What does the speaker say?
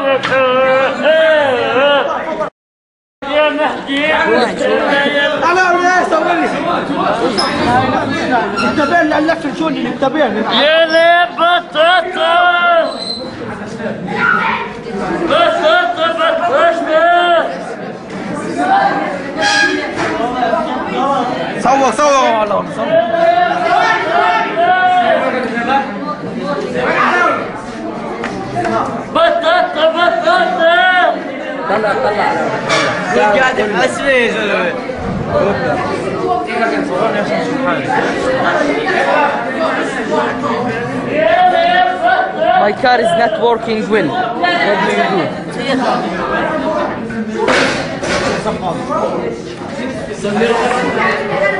يا مهدي انا ولا سوي التبين اللف شوني التبين يا لي بطاطا صور والله بطاطا طلع قاعد بحسبه يا زلمه My car is not working well. What do you do?